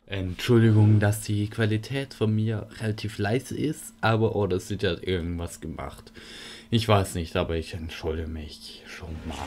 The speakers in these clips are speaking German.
Entschuldigung, dass die Qualität von mir relativ leise ist, aber oh, das hat irgendwas gemacht. Ich weiß nicht, aber ich entschuldige mich schon mal.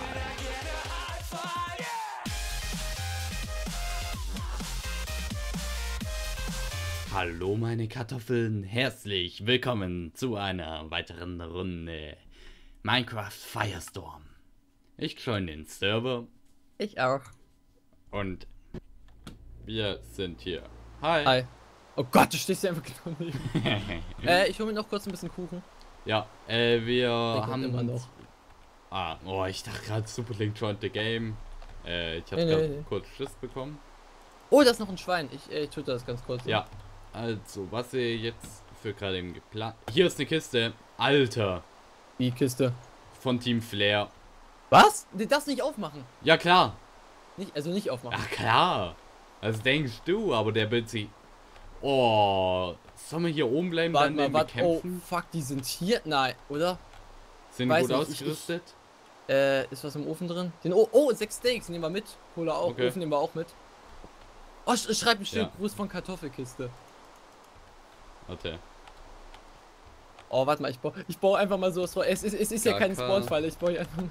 Hallo meine Kartoffeln, herzlich willkommen zu einer weiteren Runde Minecraft Firestorm. Ich join den Server. Ich auch. Und wir sind hier. Hi. Hi. Oh Gott, du stehst ja einfach genau neben. Ich hole mir noch kurz ein bisschen Kuchen. Ja, wir haben immer noch. Ich dachte gerade Super Link joined the game. Ich habe Nee. kurz Schiss bekommen. Oh, da ist noch ein Schwein. Ich tue das ganz kurz. Ja, also, was ihr jetzt für gerade eben geplant... Hier ist eine Kiste. Alter. Die Kiste. Von Team Flair. Was? Das nicht aufmachen. Ja, klar. Nicht aufmachen. Ach, klar. Das denkst du, aber der will sie... Oh, sollen wir hier oben bleiben, Warte dann mal, bekämpfen? Oh, fuck, die sind hier. Nein, oder? Sind weiß gut nicht, ausgerüstet? Ist was im Ofen drin? Oh, 6 Steaks nehmen wir mit. Cola auch. Okay. Ofen nehmen wir auch mit. Oh, schreib ein schönen Ja. Gruß von Kartoffelkiste. Warte. Oh, warte mal, ich baue einfach mal sowas vor. Es ist ja kein Kaka. Spawnfall, ich baue hier einfach.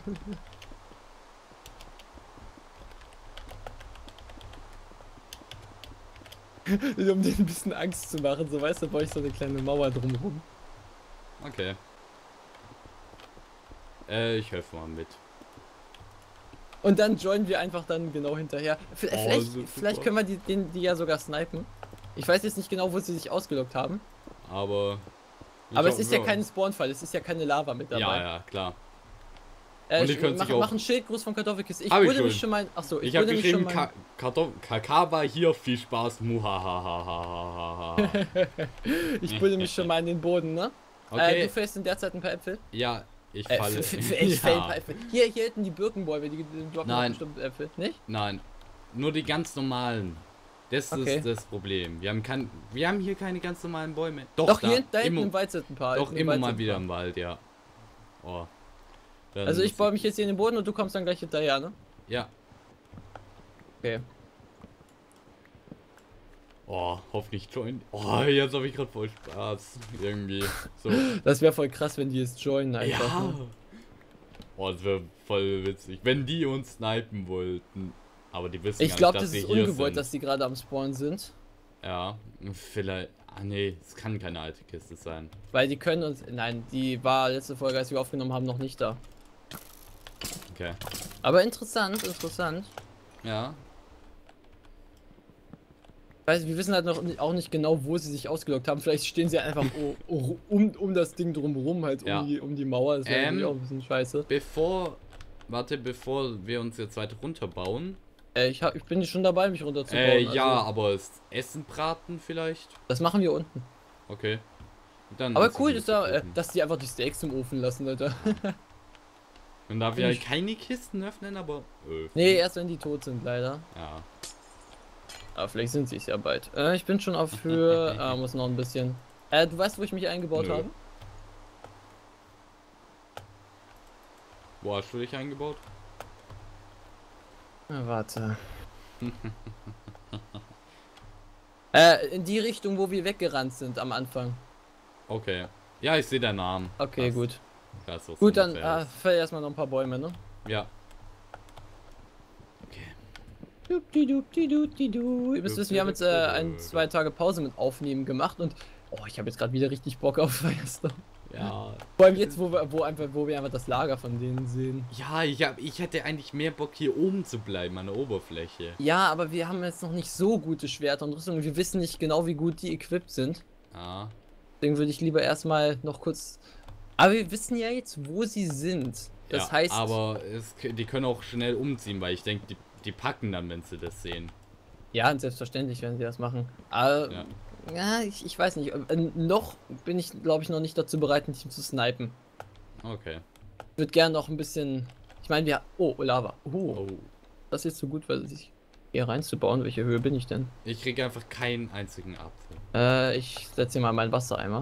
Um denen ein bisschen Angst zu machen, so weißt du, baue ich so eine kleine Mauer drumherum. Okay. Ich helfe mal mit. Und dann joinen wir einfach dann genau hinterher. super. Vielleicht können wir die ja sogar snipen. Ich weiß jetzt nicht genau, wo sie sich ausgelockt haben. Aber... Aber es ist ja kein Spawnfall, es ist ja keine Lava mit dabei. Ja, klar. Und die können sich auch- mach einen Schildgruß von Kartoffelkiste. Ich Hab ich würde mich schon. schon mal. Achso, Ich habe würde mich schon geschrieben, mal. Kakaba hier, viel Spaß, muhahaha. Ich würde mich schon mal in den Boden, ne? Okay, Du fällst in der Zeit ein paar Äpfel. ja, ich falle. Ich fäll ein Ja. paar Äpfel. Hier hinten die Birkenbäume, die droppen Nein. bestimmt Äpfel, nicht? Nein, nur die ganz normalen. Das Okay. ist das Problem. Wir haben hier keine ganz normalen Bäume. Doch, da, hier da hinten immer, im Wald sind ein paar. doch im immer Wald mal sind wieder ein im Wald, ja. Oh. paar. Dann Also ich muss baue mich jetzt hier in den Boden und du kommst dann gleich hinterher, ne? Ja. Okay. Oh, hoffentlich join. Oh, jetzt habe ich gerade voll Spaß. Irgendwie. So. Das wäre voll krass, wenn die jetzt joinen einfach. Ja. Ne? Oh, das wäre voll witzig. Wenn die uns snipen wollten. Aber die wissen Ich gar glaube, nicht, das dass ist wir hier ungewollt, sind. dass die gerade am Spawn sind. Ja, vielleicht. Ah nee, es kann keine alte Kiste sein. Weil die können uns. Nein, die war letzte Folge, als wir aufgenommen haben, noch nicht da. Okay. Aber interessant. Ja. Weiß, wir wissen halt auch nicht genau, wo sie sich ausgelockt haben. Vielleicht stehen sie einfach um das Ding drumherum, halt Ja. um die Mauer. Das wäre natürlich auch ein bisschen scheiße. Bevor wir uns jetzt weiter runterbauen. Ich bin schon dabei, mich runterzubauen. Ja, Also, aber ist Essen braten vielleicht? das machen wir unten. Okay. Dann Aber essen cool wir ist da, gucken. dass die einfach die Steaks im Ofen lassen, Alter. Man darf ja keine Kisten öffnen, aber. Nee, erst wenn die tot sind, leider. Ja. Aber vielleicht sind sie es ja bald. Ich bin schon auf Höhe, muss noch ein bisschen. Du weißt, wo ich mich eingebaut Nö. habe? Wo hast du dich eingebaut? Warte. In die Richtung, wo wir weggerannt sind am Anfang. Okay. Ja, ich sehe deinen Namen. Okay, Passt. gut. Das, was Gut, du dann ungefähr ist. fällt erstmal noch ein paar Bäume, ne? Ja. Okay. Ihr müsst wissen, wir haben jetzt 2 Tage Pause mit Aufnehmen gemacht und ich habe jetzt gerade wieder richtig Bock auf Firestorm. Ja. Vor allem jetzt, wo wir einfach das Lager von denen sehen. Ja, ich hätte eigentlich mehr Bock hier oben zu bleiben, an der Oberfläche. Ja, aber wir haben jetzt noch nicht so gute Schwerter und Rüstungen. Wir wissen nicht genau, wie gut die equipped sind. Ja. Deswegen würde ich lieber erstmal noch kurz. Aber wir wissen ja jetzt, wo sie sind. Das Ja, heißt. aber die können auch schnell umziehen, weil ich denke, die packen dann, wenn sie das sehen. Ja, und selbstverständlich werden sie das machen. Aber. Ja. Ja, ich weiß nicht. Noch bin ich, glaube ich, noch nicht dazu bereit, ein Team zu snipen. Okay. Ich würde gerne noch ein bisschen. Ich meine, wir. Oh, Lava. Oh. Das ist jetzt so gut, weil sich hier reinzubauen. Welche Höhe bin ich denn? Ich kriege einfach keinen einzigen Apfel. Ich setze hier mal meinen Wassereimer.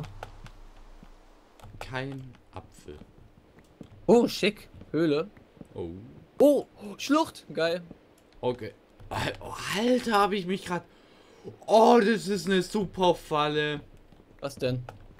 Kein Apfel. Oh, schick. Höhle. Oh. Oh, Schlucht. Geil. Okay. Oh, Alter, habe ich mich gerade. Oh, das ist eine super Falle. Was denn?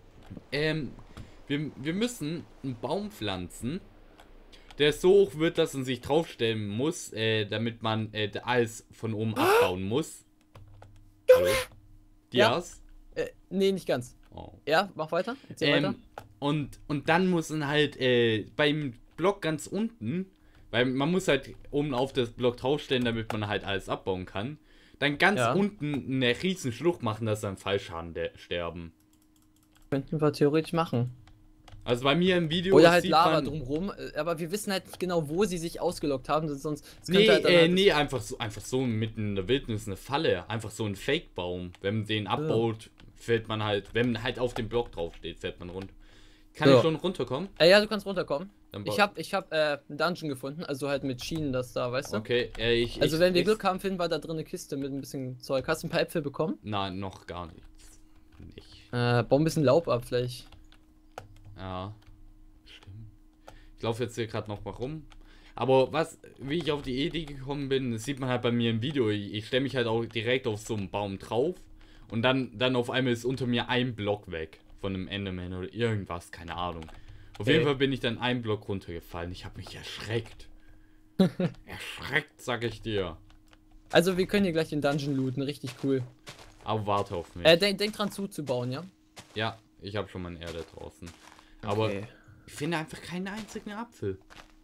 Wir müssen einen Baum pflanzen, der so hoch wird, dass man sich draufstellen muss, damit man alles von oben abbauen muss. Hallo? Dias? Nee, nicht ganz. Oh. Ja, mach weiter. Erzähl weiter. Und dann muss man halt beim Block ganz unten, weil man muss halt oben auf das Block draufstellen, damit man halt alles abbauen kann, dann ganz unten eine riesen Schlucht machen, dass dann Fallschaden sterben. Könnten wir theoretisch machen. Also bei mir im Video oder halt sieht Lava man, drumrum, aber wir wissen halt nicht genau, wo sie sich ausgeloggt haben, sonst nee, halt dann nee, einfach so mitten in der Wildnis eine Falle, einfach so ein Fake-Baum. Wenn man den abbaut, fällt man halt, wenn man halt auf dem Block drauf steht, fällt man runter. Kann ich schon runterkommen? Ja, du kannst runterkommen. Dann ich hab einen Dungeon gefunden, also halt mit Schienen, das da, weißt du? Okay, also wenn wir Glück haben, finden wir da drin eine Kiste mit ein bisschen Zeug. Hast du ein paar Äpfel bekommen? Nein, noch gar nichts. Nicht. Bau ein bisschen Laub ab, vielleicht. Ja, stimmt. Ich laufe jetzt hier gerade noch mal rum. Aber wie ich auf die Idee gekommen bin, das sieht man halt bei mir im Video. Ich stelle mich halt auch direkt auf so einen Baum drauf. Und dann auf einmal ist unter mir ein Block weg. Von einem Enderman oder irgendwas, keine Ahnung. Auf jeden Fall bin ich dann einen Block runtergefallen. Ich habe mich erschreckt. Erschreckt, sag ich dir. Also wir können hier gleich den Dungeon looten, richtig cool. Aber warte auf mich. Denk dran zuzubauen, ja? Ja, ich habe schon meine Erde draußen. Aber ich finde einfach keinen einzigen Apfel.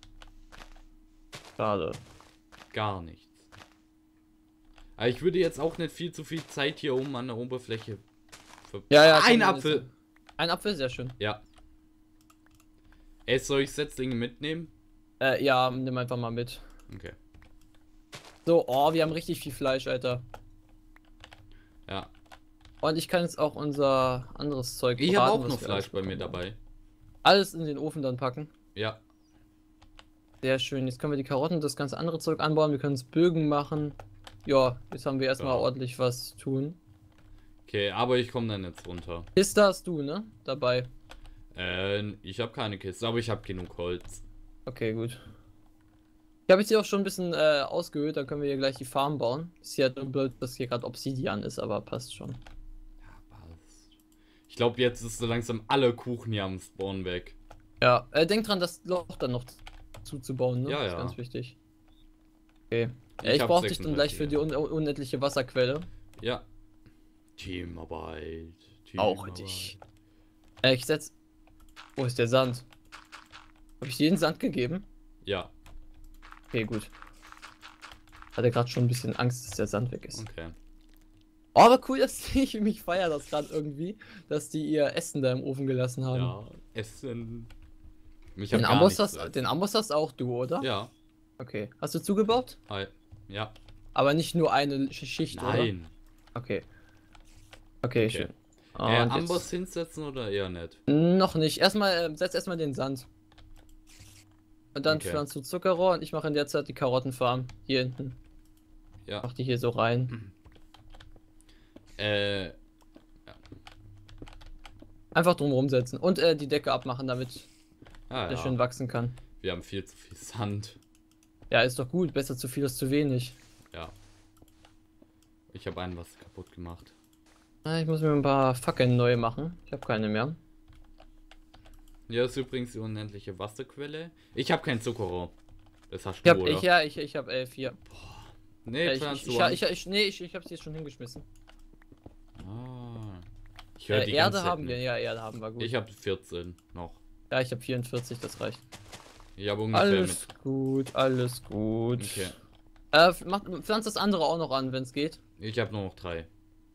Schade. Gar nichts. Aber ich würde jetzt auch nicht viel zu viel Zeit hier oben an der Oberfläche. Ja, ein Apfel! Ein Apfel, sehr schön. Ja. Soll ich Setzlinge mitnehmen? Ja, nimm einfach mal mit. Okay. So, oh, wir haben richtig viel Fleisch, Alter. Ja. Und ich kann jetzt auch unser anderes Zeug Ich habe auch noch Fleisch bei mir dabei. Alles in den Ofen dann packen. Ja. Sehr schön. Jetzt können wir die Karotten und das ganze andere Zeug anbauen. Wir können es Bögen machen. Ja, jetzt haben wir erstmal ordentlich was zu tun. Okay, aber ich komme dann jetzt runter. Kiste hast du, ne? Dabei. Ich habe keine Kiste, aber ich habe genug Holz. Okay, gut. Ich habe jetzt hier auch schon ein bisschen ausgehöhlt, dann können wir hier gleich die Farm bauen. Ist ja nur blöd, dass hier gerade Obsidian ist, aber passt schon. Ja, passt. Ich glaube, jetzt ist so langsam alle Kuchen hier am Spawn weg. Ja, denk dran, das Loch dann noch zuzubauen, ne? Ja, das ist ganz wichtig. Okay. Ich brauche dich dann gleich für die unendliche Wasserquelle. Ja. Teamarbeit. Auch dich. Ich setz. Wo ist der Sand? Habe ich dir den Sand gegeben? Ja. Okay, gut. Hatte gerade schon ein bisschen Angst, dass der Sand weg ist. Okay. Oh, aber cool, dass ich mich feiere das gerade irgendwie, dass die ihr Essen da im Ofen gelassen haben. Ja, Essen. Den Amboss hast auch du, oder? Ja. Okay. Hast du zugebaut? Hi. Ja. Aber nicht nur eine Schicht, Nein. Oder? Okay, schön. Amboss hinsetzen oder eher nicht? Noch nicht. Setz erstmal den Sand. Und dann pflanzt du Zuckerrohr und ich mache in der Zeit die Karottenfarm. Hier hinten. Ja. Mach die hier so rein. Ja. Einfach drumherum setzen. Und die Decke abmachen, damit der schön wachsen kann. Wir haben viel zu viel Sand. Ja, ist doch gut. Besser zu viel als zu wenig. Ja. Ich habe was kaputt gemacht. Ich muss mir ein paar Fackeln neu machen. Ich habe keine mehr. Ja, ist übrigens die unendliche Wasserquelle. Ich habe kein Zuckerrohr. Das hast du, oder? Ich habe 11 hier. Boah. Nee, ich hab's jetzt schon hingeschmissen. Ah. Ich höre die Erde haben wir, Erde haben wir, gut. Ich habe 14 noch. Ja, ich habe 44, das reicht. Ich habe ungefähr alles gut. Okay. Pflanzt das andere auch noch an, wenn es geht. Ich habe nur noch 3.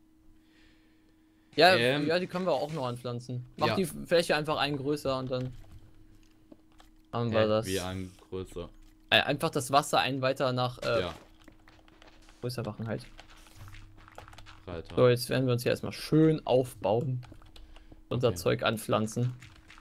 Ja, die können wir auch noch anpflanzen. Mach die Fläche einfach ein größer und dann haben wir das. Wie ein größer. Einfach das Wasser ein weiter nach größer machen halt. Breiter. So, jetzt werden wir uns hier erstmal schön aufbauen. Unser Zeug anpflanzen.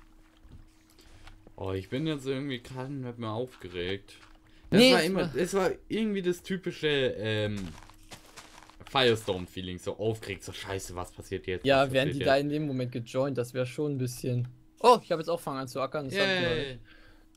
Oh, ich bin jetzt irgendwie gerade nicht mehr aufgeregt. Es war irgendwie das typische Firestorm-Feeling, so aufgeregt, so scheiße, was passiert jetzt? Ja, wären die da in dem Moment gejoint, das wäre schon ein bisschen... Oh, ich habe jetzt auch fangen an zu ackern.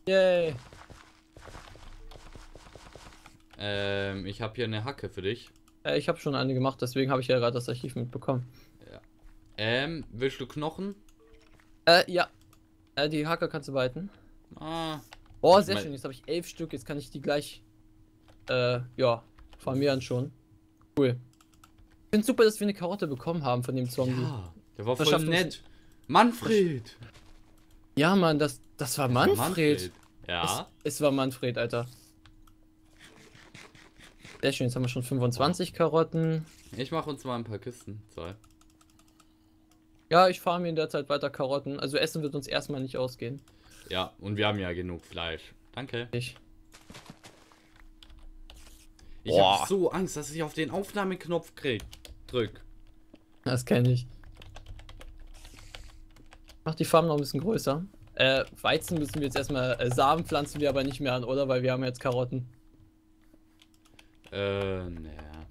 Ich habe hier eine Hacke für dich. Ich habe schon eine gemacht, deswegen habe ich ja gerade das Archiv mitbekommen. Willst du Knochen? Ja. Die Hacker kannst du behalten. Ah. Oh, Ich sehr mein- schön. Jetzt habe ich 11 Stück. Jetzt kann ich die gleich, ja, vermehren schon. Cool. Ich finde super, dass wir eine Karotte bekommen haben von dem Zombie. Ja, der war Das voll schafft uns- nett. Manfred! Ja, Mann, das war Das war Manfred. Ja. Es war Manfred, Alter. Sehr schön. Jetzt haben wir schon 25 Karotten. Ich mache uns mal ein paar Kisten. 2. Ja, ich farme in der Zeit weiter Karotten. Also Essen wird uns erstmal nicht ausgehen. Ja, und wir haben ja genug Fleisch. Danke. Ich. Ich Boah. habe so Angst, dass ich auf den Aufnahmeknopf drück. Das kenne ich. Mach die Farm noch ein bisschen größer. Weizen müssen wir jetzt erstmal, Samen pflanzen wir aber nicht mehr an, oder? Weil wir haben jetzt Karotten. Naja.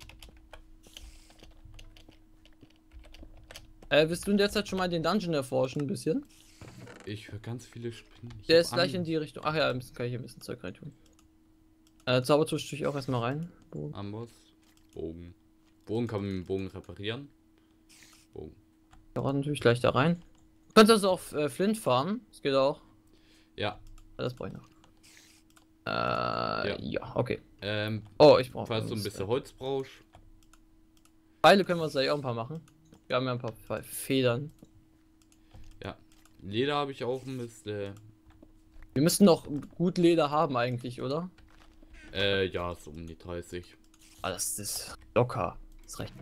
Willst du in der Zeit schon mal den Dungeon erforschen, ein bisschen? Ich höre ganz viele Spinnen. Ich Der hab ist gleich Angst. in die Richtung. Ach ja, kann ich hier ein bisschen Zeug reintun. Zaubertusch tue ich auch erstmal rein. Bogen. Amboss. Bogen. Bogen kann man mit dem Bogen reparieren. Bogen. Karotten tue ich gleich da rein. Du kannst also auch Flint farmen. Das geht auch. Ja. Das brauche ich noch. Ja. Ja, okay. Ähm, Oh, ich brauche. falls du ein bisschen Holz brauchst. Pfeile können wir uns gleich auch ein paar machen. Wir haben ja ein paar Federn. Ja. Leder habe ich auch ein bisschen. Wir müssten noch gut Leder haben eigentlich, oder? Ja, so um die 30. Ah, das ist locker. Das reicht.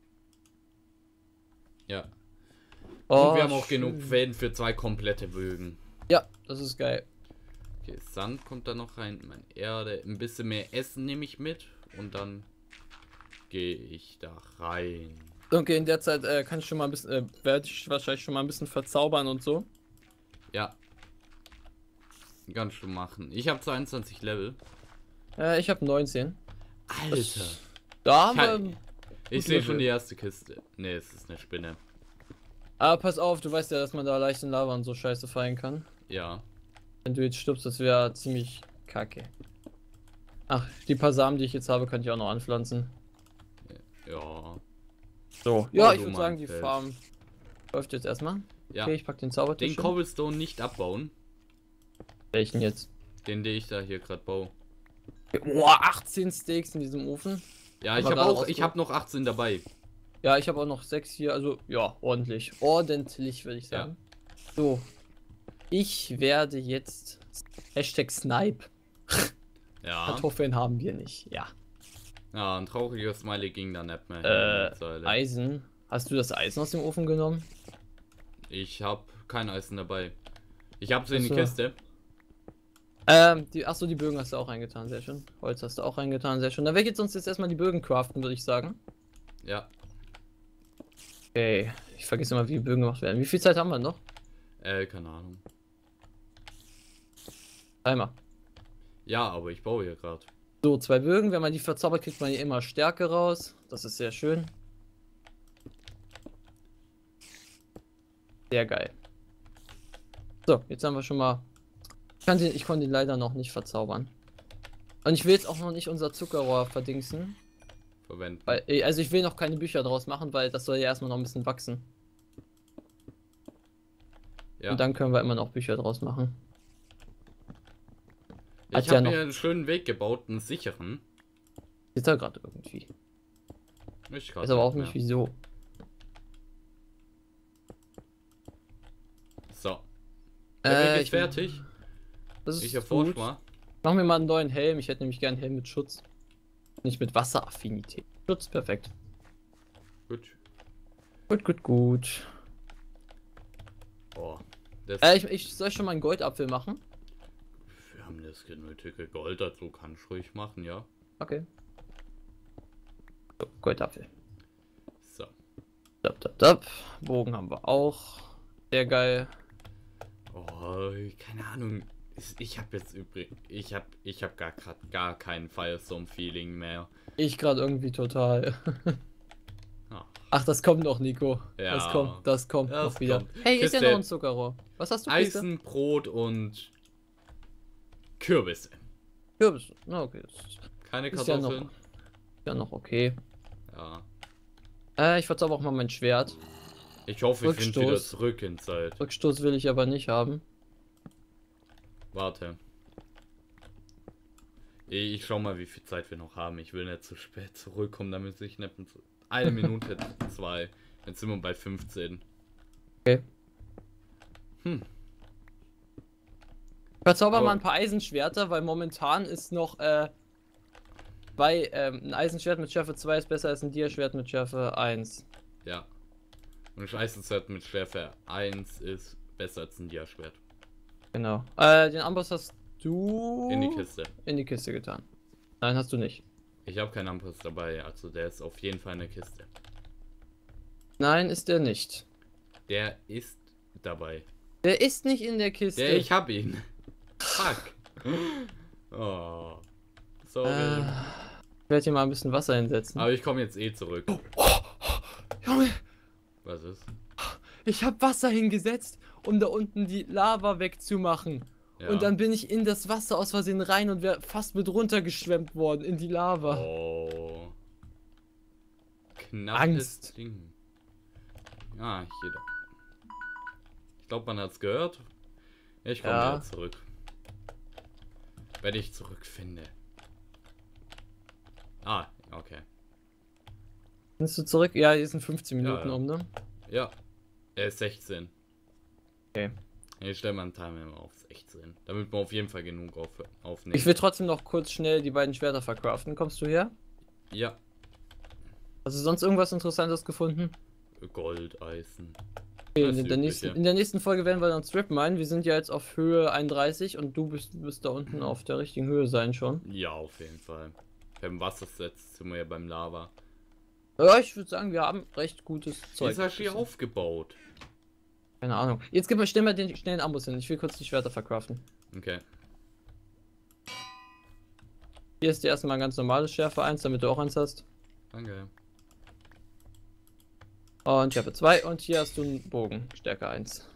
Ja. Oh, Und wir haben auch schön. genug Fäden für 2 komplette Bögen. Ja, das ist geil. Okay, Sand kommt da noch rein. Meine Erde. Ein bisschen mehr Essen nehme ich mit. Und dann gehe ich da rein. Okay, in der Zeit kann ich schon mal ein bisschen, werde ich wahrscheinlich schon mal ein bisschen verzaubern und so. Ja. Kannst du machen. Ich habe 22 Level. Ich habe 19. Alter. Da haben Kein- wir. Ich gut sehe schon Level. die erste Kiste. Ne, es ist eine Spinne. Aber pass auf, du weißt ja, dass man da leicht in Lava und so Scheiße fallen kann. Ja. Wenn du jetzt stirbst, das wäre ziemlich kacke. Ach, die paar Samen, die ich jetzt habe, kann ich auch noch anpflanzen. Ja. So. Ja, Oh, ich du würde sagen, die Manfred. Farm läuft jetzt erstmal. Ja. Okay, ich pack den Zaubertisch. Den Cobblestone nicht abbauen. Welchen jetzt? Den ich da hier gerade baue. Boah, 18 Steaks in diesem Ofen. Ja, ich Aber habe gerade auch, ich rausgeholt. habe noch 18 dabei. Ja, ich habe auch noch 6 hier, also ja, ordentlich. Ordentlich, würde ich sagen. So. Ich werde jetzt Hashtag Snipe. Ja. Kartoffeln haben wir nicht. Ja. Ja, ein trauriger Smiley ging da nicht mehr. hin, Säule. Eisen. Hast du das Eisen aus dem Ofen genommen? Ich habe kein Eisen dabei. Ich habe sie in die Ach so. Kiste. Achso, die Bögen hast du auch reingetan, sehr schön. Holz hast du auch reingetan, sehr schön. Dann werde ich jetzt uns jetzt erstmal die Bögen craften, würde ich sagen. Ja. Okay, ich vergesse immer, wie die Bögen gemacht werden. Wie viel Zeit haben wir noch? Keine Ahnung. Einmal. Ja, aber ich baue hier gerade. So, 2 Bögen. Wenn man die verzaubert, kriegt man hier immer Stärke raus. Das ist sehr schön. Sehr geil. So, jetzt haben wir schon mal. Ich konnte ihn leider noch nicht verzaubern. Und ich will jetzt auch noch nicht unser Zuckerrohr verdingsen. Verwenden. Weil, also ich will noch keine Bücher draus machen, weil das soll ja erstmal noch ein bisschen wachsen. Ja. Und dann können wir immer noch Bücher draus machen. Ich Hat's ja habe noch- mir einen schönen Weg gebaut, einen sicheren. Ist er gerade irgendwie. Ich grad Ist aber auch mehr. nicht wieso. So. Der Weg ist ich- fertig. Das ist Ich erforsche gut. mal. Mach mir mal einen neuen Helm. Ich hätte nämlich gern einen Helm mit Schutz. Nicht mit Wasseraffinität. Schutz, perfekt. Gut. Gut, gut, gut. Oh. Das, Ich soll schon mal einen Goldapfel machen. wir haben das genötige Gold, dazu kann ich ruhig machen, ja. Okay. So, Goldapfel. So. Dab, dab, dab. Bogen haben wir auch. Sehr geil. Oh, keine Ahnung. Ich habe jetzt übrigens. Ich hab gar kein Firestorm-Feeling mehr. Ich gerade irgendwie total. Ah. Ach, das kommt noch, Nico. Ja. Das kommt Das noch wieder. kommt. Hey, ist ja Kiste. noch ein Zuckerrohr. Was hast du, Kiste? Eisen, Brot und Kürbisse. Kürbis. Na, okay. Das Keine ist ja Kartoffeln. noch okay. Ja. Ich verzauber auch mal mein Schwert. Ich hoffe, ich finde wieder Rückstoß. zurück in Zeit. Rückstoß will ich aber nicht haben. Warte. Ich schau mal, wie viel Zeit wir noch haben. Ich will nicht zu spät zurückkommen, damit ich nicht mit 1 Minute 2. Jetzt sind wir bei 15. Okay. Verzauber Aber- mal ein paar Eisenschwerter, weil momentan ist noch ein Eisenschwert mit Schärfe 2 ist besser als ein Dia-Schwert mit Schärfe 1. Ja. Und ein Eisenschwert mit Schärfe 1 ist besser als ein Dia-Schwert. Genau. Den Amboss hast du In die Kiste. in die Kiste getan. Nein, hast du nicht. Ich habe keinen Amboss dabei, also der ist auf jeden Fall in der Kiste. Nein, ist der nicht. Der ist dabei. Der ist nicht in der Kiste. Ich hab ihn. Fuck. Oh. Sorry. Ich werde hier mal ein bisschen Wasser hinsetzen. Aber ich komme jetzt eh zurück. Junge, Was ist? ich habe Wasser hingesetzt, um da unten die Lava wegzumachen. Ja. Und dann bin ich in das Wasser aus Versehen rein und wäre fast mit runtergeschwemmt worden in die Lava. Oh. Knappes Angst. Ding. Ja, jeder. Ich glaube, man hat's gehört. Ich komme Ja. wieder zurück. Wenn ich zurückfinde. Ah, okay. Bist du zurück? Ja, hier sind 15 Minuten Ja. um, ne? Ja. Er ist 16. Okay. Ich stelle mal einen Timer auf 16. Damit wir auf jeden Fall genug aufnehmen. Ich will trotzdem noch kurz schnell die beiden Schwerter verkraften. Kommst du her? Ja. Hast du sonst irgendwas Interessantes gefunden? Gold, Eisen. Okay, Das Übliche. in der nächsten Folge werden wir dann Strip meinen. Wir sind ja jetzt auf Höhe 31 und du bist da unten auf der richtigen Höhe sein schon. Ja, auf jeden Fall. Beim Wassersetz sind wir ja beim Lava. Ja, ich würde sagen, wir haben recht gutes Zeug. Ist er hier aufgebaut? Keine Ahnung. Jetzt stell mal den schnellen Amboss hin. Ich will kurz die Schwerter verkraften. Okay. Hier ist dir erstmal ein ganz normales Schärfe 1, damit du auch eins hast. Danke. Und Schärfe 2 und hier hast du einen Bogen, Stärke 1.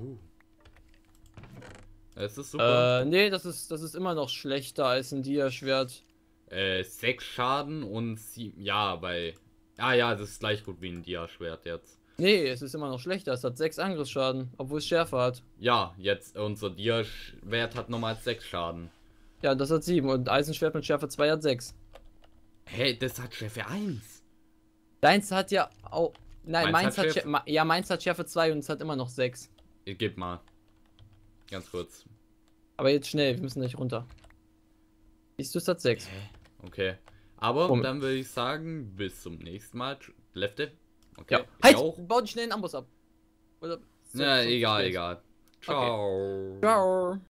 Es ist super. Nee, das ist immer noch schlechter als ein Dia-Schwert. 6 Schaden und 7. Ja, bei. Ah ja, das ist gleich gut wie ein Dia-Schwert jetzt. Nee, es ist immer noch schlechter. Es hat 6 Angriffsschaden, obwohl es Schärfe hat. Ja, jetzt unser Dia-Schwert hat nochmal 6 Schaden. Ja, das hat 7 und Eisenschwert mit Schärfe 2 hat 6. Hey, das hat Schärfe 1. Deins hat ja auch. Nein, Meins hat meins hat Schärfe 2 und es hat immer noch 6. Gib mal. Ganz kurz. Aber jetzt schnell, wir müssen nicht runter. Siehst du, es hat 6. Okay. Aber Moment. dann würde ich sagen, bis zum nächsten Mal. Lefte. Okay. Ja. Ich Halt! auch. Bau den schnellen Amboss ab. Oder Na, egal. Ciao. Ciao.